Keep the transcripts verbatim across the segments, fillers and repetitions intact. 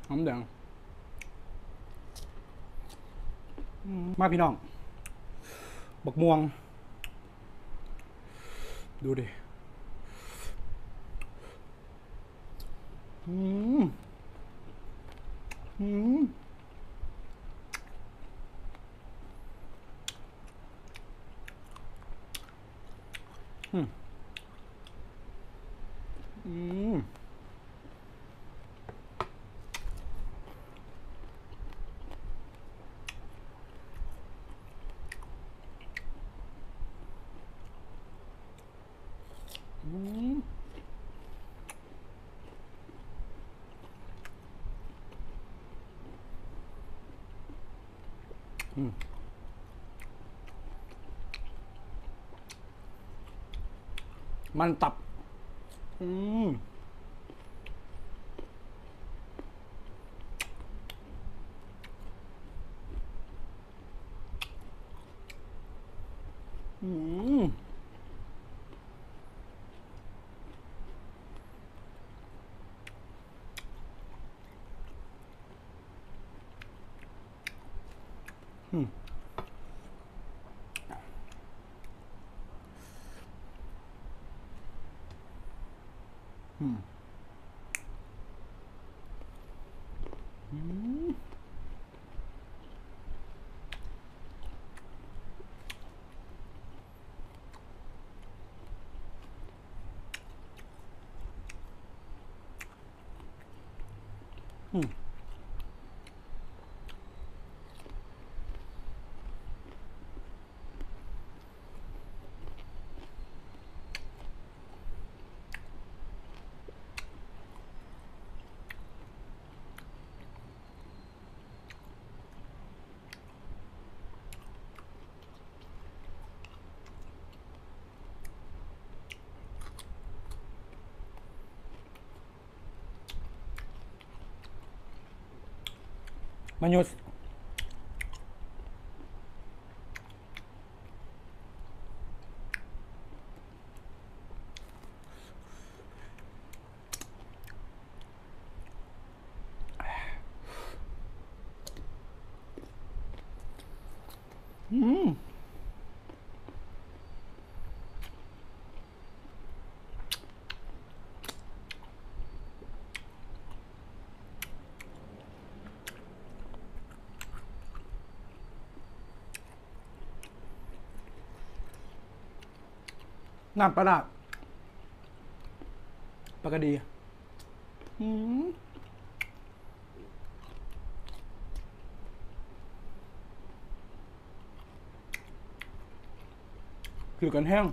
หอมแดงมาพี่น้องบักม่วงดูดิอืมอืมอืมอืมอืมอืมมันตับอืมอืมอืมอืมอืมอืมมันยุสอืมน้ำปลาร้าปลากระดีอืมคือกันแห้ง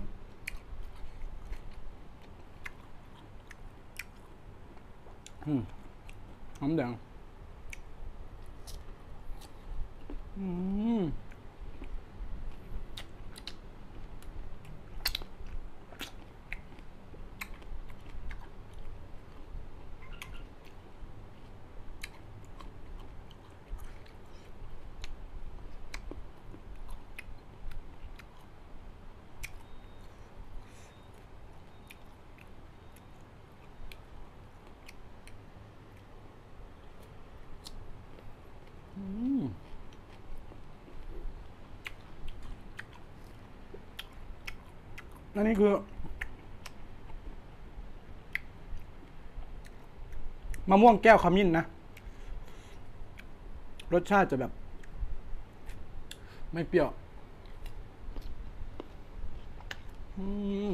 อืมหอมแดงอืมอืมอันนี้คือมะม่วงแก้วขมิ้นนะรสชาติจะแบบไม่เปรี้ยวอืม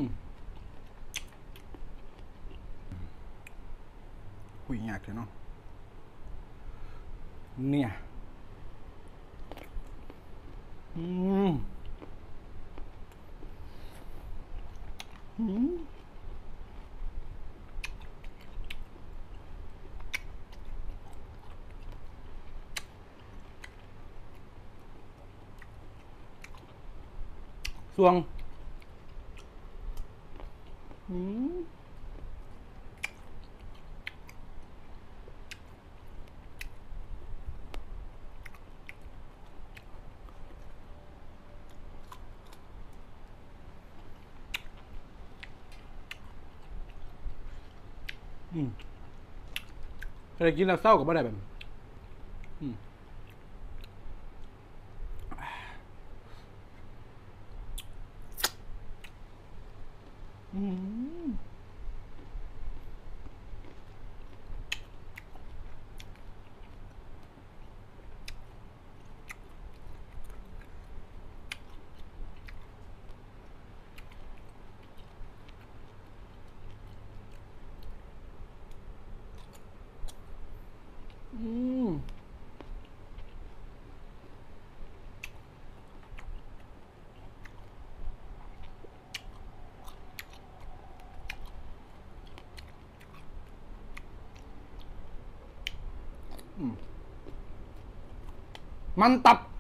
หุยยากเลยเนาะเนี่ยอืมอืมสวงอืมอืมเคยกินแล้วเศร้ากับอะไรแบบอืมอืมอืมมันตับ